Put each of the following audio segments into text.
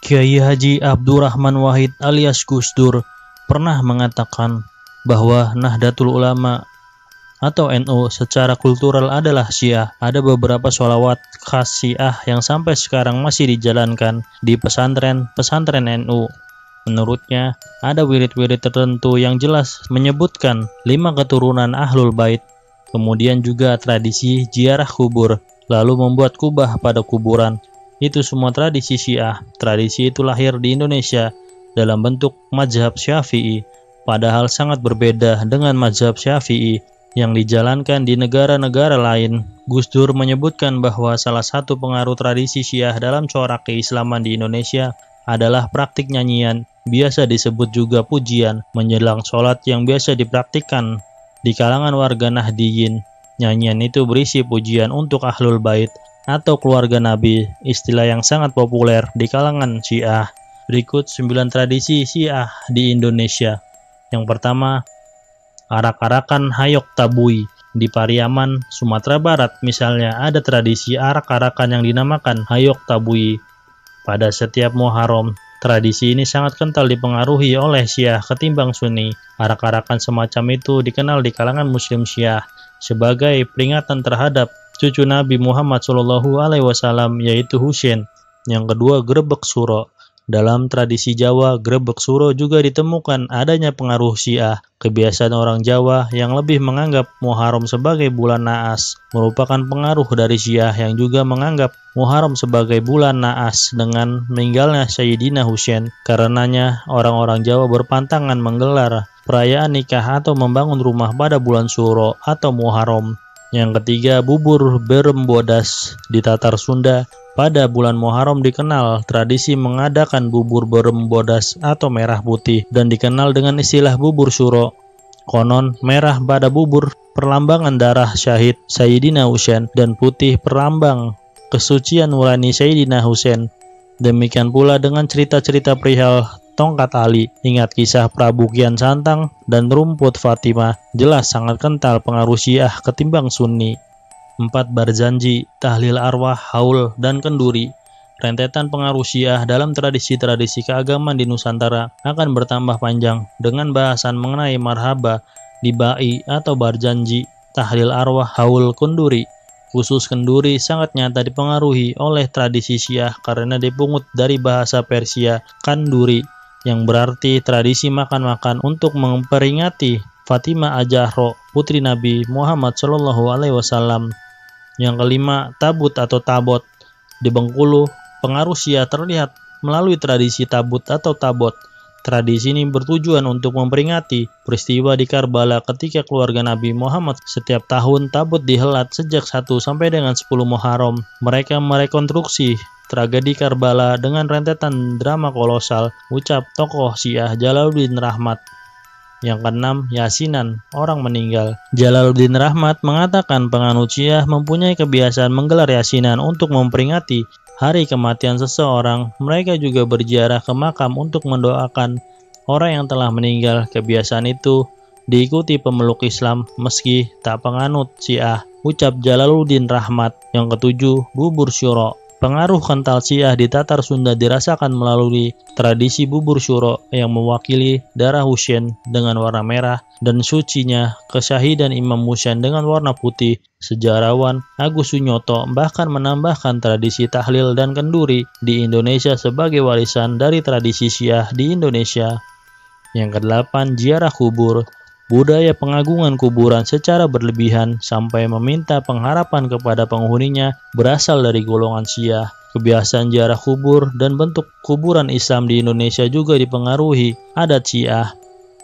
Kiai Haji Abdurrahman Wahid alias Gus Dur pernah mengatakan bahwa Nahdlatul Ulama atau NU secara kultural adalah Syiah. Ada beberapa sholawat khas Syiah yang sampai sekarang masih dijalankan di pesantren-pesantren NU. Menurutnya, ada wirid-wirid tertentu yang jelas menyebutkan 5 keturunan Ahlul Bait, kemudian juga tradisi ziarah kubur, lalu membuat kubah pada kuburan. Itu semua tradisi Syiah. Tradisi itu lahir di Indonesia dalam bentuk mazhab Syafi'i, padahal sangat berbeda dengan mazhab Syafi'i yang dijalankan di negara-negara lain. Gus Dur menyebutkan bahwa salah satu pengaruh tradisi Syiah dalam corak keislaman di Indonesia adalah praktik nyanyian, biasa disebut juga pujian, menjelang sholat yang biasa dipraktikkan di kalangan warga Nahdiyin. Nyanyian itu berisi pujian untuk Ahlul Bait atau keluarga Nabi, istilah yang sangat populer di kalangan Syiah. Berikut 9 tradisi Syiah di Indonesia. Yang pertama, arak-arakan Hayok Tabui. Di Pariaman, Sumatera Barat misalnya, ada tradisi arak-arakan yang dinamakan Hayok Tabui. Pada setiap Muharram, tradisi ini sangat kental dipengaruhi oleh Syiah ketimbang Sunni. Arak-arakan semacam itu dikenal di kalangan Muslim Syiah sebagai peringatan terhadap cucu Nabi Muhammad SAW, yaitu Husain. Yang kedua, Grebek Suro. Dalam tradisi Jawa, Grebek Suro juga ditemukan adanya pengaruh Syiah. Kebiasaan orang Jawa yang lebih menganggap Muharram sebagai bulan naas merupakan pengaruh dari Syiah yang juga menganggap Muharram sebagai bulan naas dengan meninggalnya Sayyidina Husain. Karenanya, orang-orang Jawa berpantangan menggelar perayaan nikah atau membangun rumah pada bulan Suro atau Muharram. Yang ketiga, bubur berembodas. Di Tatar Sunda, pada bulan Muharram dikenal tradisi mengadakan bubur berembodas atau merah putih dan dikenal dengan istilah bubur Syuro. Konon, merah pada bubur perlambangan darah syahid Sayyidina Husain dan putih perlambang kesucian nurani Sayyidina Husain. Demikian pula dengan cerita-cerita perihal tongkat Ali. Ingat kisah Prabu Kian Santang dan rumput Fatimah, jelas sangat kental pengaruh Syiah ketimbang Sunni. 4. Barzanji, tahlil arwah, haul, dan kenduri. Rentetan pengaruh Syiah dalam tradisi-tradisi keagamaan di Nusantara akan bertambah panjang dengan bahasan mengenai marhaba, dibai atau barzanji, tahlil arwah, haul, kenduri. Khusus kenduri sangat nyata dipengaruhi oleh tradisi Syiah karena dipungut dari bahasa Persia kanduri, yang berarti tradisi makan-makan untuk memperingati Fatimah Az-Zahra, putri Nabi Muhammad SAW. Yang kelima, tabut atau tabot. Di Bengkulu, pengaruh Syiah terlihat melalui tradisi tabut atau tabot. Tradisi ini bertujuan untuk memperingati peristiwa di Karbala ketika keluarga Nabi Muhammad. Setiap tahun tabut dihelat sejak 1 sampai dengan 10 Muharram. Mereka merekonstruksi tragedi Karbala dengan rentetan drama kolosal, ucap tokoh Syiah Jalaluddin Rahmat. Yang keenam, yasinan, orang meninggal. Jalaluddin Rahmat mengatakan penganut Syiah mempunyai kebiasaan menggelar yasinan untuk memperingati hari kematian seseorang. Mereka juga berziarah ke makam untuk mendoakan orang yang telah meninggal. Kebiasaan itu diikuti pemeluk Islam meski tak penganut Syiah, ucap Jalaluddin Rahmat. Yang ketujuh, bubur syuro. Pengaruh kental Syiah di Tatar Sunda dirasakan melalui tradisi bubur syuro yang mewakili darah Husain dengan warna merah dan sucinya kesyahidan Imam Husain dengan warna putih. Sejarawan Agus Sunyoto bahkan menambahkan tradisi tahlil dan kenduri di Indonesia sebagai warisan dari tradisi Syiah di Indonesia. Yang kedelapan, ziarah kubur. Budaya pengagungan kuburan secara berlebihan sampai meminta pengharapan kepada penghuninya berasal dari golongan Syiah. Kebiasaan ziarah kubur dan bentuk kuburan Islam di Indonesia juga dipengaruhi adat Syiah.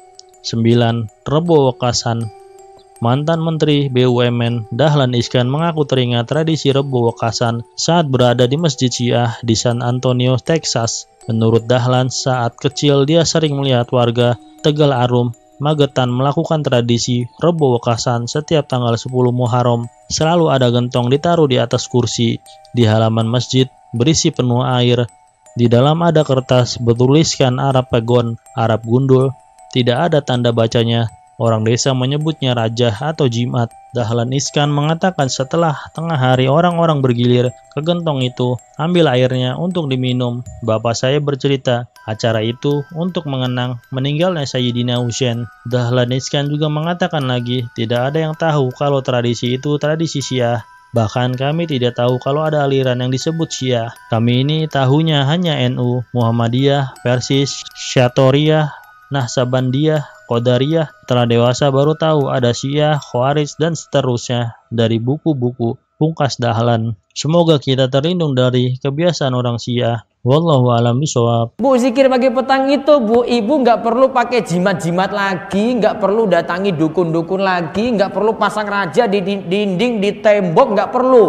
9. Rebo Wekasan. Mantan Menteri BUMN Dahlan Iskan mengaku teringat tradisi Rebo Wekasan saat berada di Masjid Syiah di San Antonio, Texas. Menurut Dahlan, saat kecil dia sering melihat warga Tegal Arum, Magetan melakukan tradisi Rebo Wekasan setiap tanggal 10 Muharram. Selalu ada gentong ditaruh di atas kursi di halaman masjid berisi penuh air. Di dalam ada kertas bertuliskan Arab Pegon, Arab Gundul. Tidak ada tanda bacanya. Orang desa menyebutnya raja atau jimat. Dahlan Iskan mengatakan setelah tengah hari orang-orang bergilir ke gentong itu, ambil airnya untuk diminum. Bapak saya bercerita, acara itu untuk mengenang meninggalnya Sayyidina Husain. Dahlan Iskan juga mengatakan lagi, tidak ada yang tahu kalau tradisi itu tradisi Syiah. Bahkan kami tidak tahu kalau ada aliran yang disebut Syiah. Kami ini tahunya hanya NU, Muhammadiyah, Persis, Syatoriyah, Nahsabandiyah, Qadariyah. Setelah dewasa baru tahu ada Syiah, Khawarij, dan seterusnya dari buku-buku pungkas Dahlan. Semoga kita terlindung dari kebiasaan orang Syiah. Wallahu a'lam bishawab. Bu, zikir pagi petang itu Bu, ibu nggak perlu pakai jimat-jimat lagi, nggak perlu datangi dukun-dukun lagi, nggak perlu pasang raja di dinding, di tembok, nggak perlu.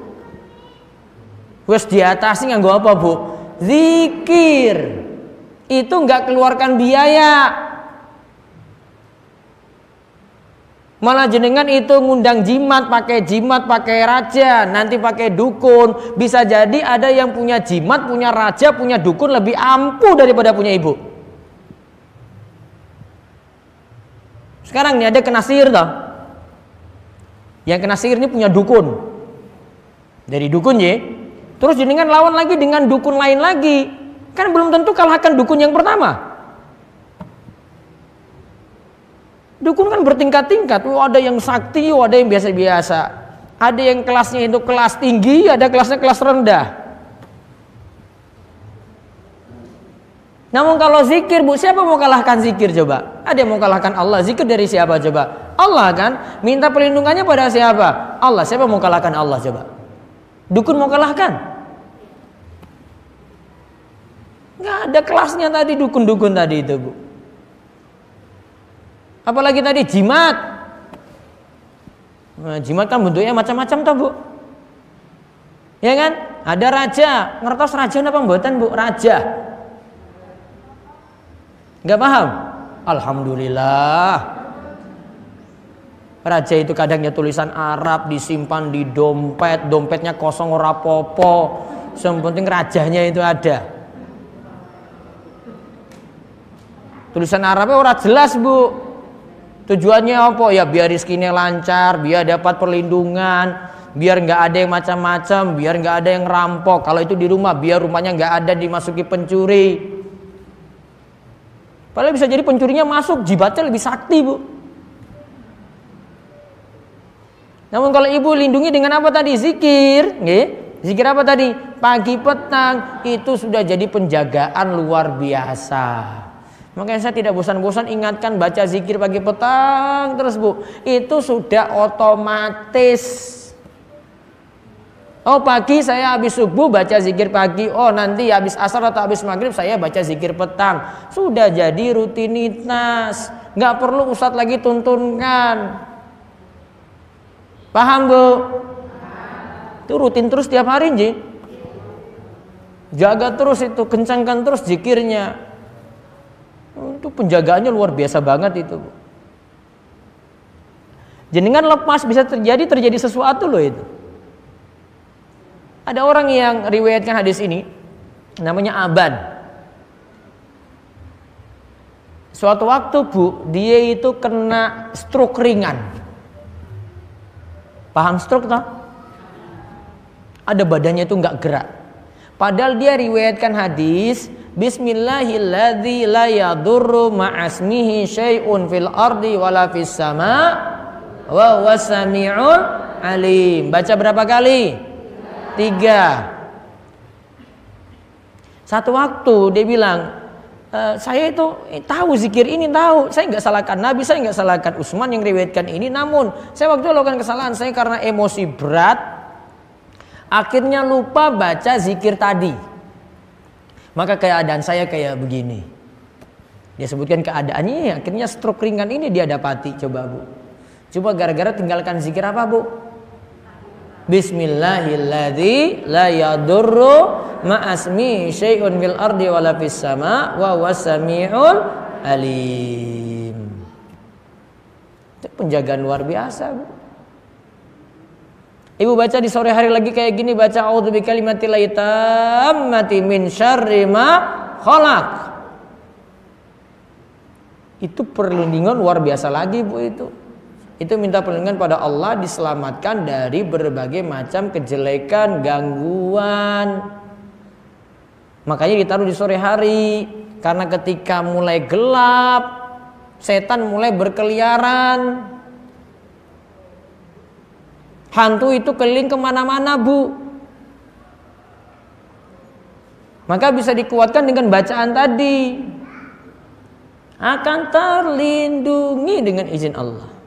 Wes diatasi nganggo apa Bu? Zikir. Itu nggak keluarkan biaya. Malah jenengan itu ngundang jimat, pakai raja, nanti pakai dukun. Bisa jadi ada yang punya jimat, punya raja, punya dukun lebih ampuh daripada punya ibu. Sekarang nih ada kena sihir toh. Yang kena sihir ini punya dukun. Dari dukun ya. Terus jenengan lawan lagi dengan dukun lain lagi. Kan belum tentu kalahkan dukun yang pertama. Dukun kan bertingkat-tingkat, ada yang sakti, ada yang biasa-biasa. Ada yang kelasnya itu kelas tinggi, ada kelasnya kelas rendah. Namun kalau zikir Bu, siapa mau kalahkan zikir coba? Ada yang mau kalahkan Allah, zikir dari siapa coba? Allah kan, minta perlindungannya pada siapa? Allah, siapa mau kalahkan Allah coba? Dukun mau kalahkan? Nggak ada kelasnya tadi dukun-dukun tadi itu Bu. Apalagi tadi jimat. Nah, jimat kan bentuknya macam-macam toh Bu. Ya kan? Ada raja. Ngertos raja apa mboten Bu? Raja. Enggak paham? Alhamdulillah. Raja itu kadangnya tulisan Arab disimpan di dompet, dompetnya kosong ora popo. Yang penting rajanya itu ada. Tulisan Arabnya ora jelas Bu. Tujuannya apa? Ya biar rezekinya lancar, biar dapat perlindungan, biar nggak ada yang macam-macam, biar nggak ada yang rampok. Kalau itu di rumah, biar rumahnya nggak ada dimasuki pencuri. Padahal bisa jadi pencurinya masuk, jibatnya lebih sakti Bu. Namun kalau ibu lindungi dengan apa tadi? Zikir, nggih. Zikir apa tadi? Pagi petang itu sudah jadi penjagaan luar biasa. Makanya saya tidak bosan-bosan ingatkan baca zikir pagi petang terus Bu. Itu sudah otomatis. Oh pagi saya habis subuh baca zikir pagi. Oh nanti habis asar atau habis maghrib saya baca zikir petang. Sudah jadi rutinitas. Nggak perlu ustadz lagi tuntunkan. Paham Bu? Itu rutin terus tiap hari Ji. Jaga terus itu, kencangkan terus zikirnya. Itu penjagaannya luar biasa banget itu. Jenengan lepas bisa terjadi sesuatu loh itu. Ada orang yang riwayatkan hadis ini namanya Aban. Suatu waktu Bu, dia itu kena stroke ringan. Paham stroke toh? Ada badannya itu nggak gerak. Padahal dia riwayatkan hadis Bismillahilladzi la yadurru ma'asmihi syai'un fil ardi wala fis sama wa huwas sami'ul alim. Baca berapa kali? 3. Satu waktu dia bilang, saya itu tahu zikir ini, tahu. Saya nggak salahkan Nabi, saya nggak salahkan Utsman yang riwayatkan ini. Namun saya waktu melakukan kesalahan saya karena emosi berat, akhirnya lupa baca zikir tadi. Maka keadaan saya kayak begini. Dia sebutkan keadaannya, akhirnya stroke ringan ini dia dapati. Coba Bu, coba gara-gara tinggalkan zikir apa Bu? Bismillahilladzi la yadurru ma'asmi syai'un fil ardi wala fis sama wa huwas sami'ul alim. Itu penjagaan luar biasa Bu. Ibu baca di sore hari lagi kayak gini, baca a'udzu bikalimatillahi tammati min syarri ma khalaq. Itu perlindungan luar biasa lagi Bu itu. Itu minta perlindungan pada Allah, diselamatkan dari berbagai macam kejelekan, gangguan. Makanya ditaruh di sore hari, karena ketika mulai gelap, setan mulai berkeliaran. Hantu itu keliling kemana-mana Bu. Maka bisa dikuatkan dengan bacaan tadi. Akan terlindungi dengan izin Allah.